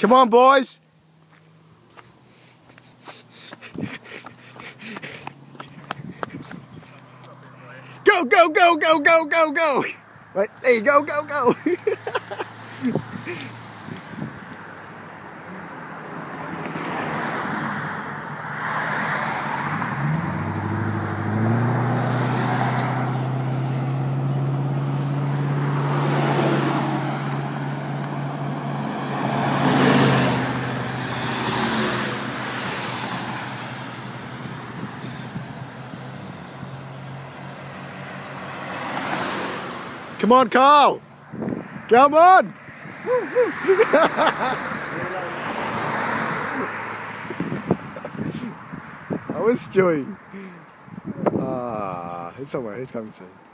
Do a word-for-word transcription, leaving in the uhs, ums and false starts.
Come on, boys. Go, go, go, go, go, go, go. Right, there you go, go, go. Come on, Carl. Come on. I was Stewie. Ah, he's somewhere. He's coming soon.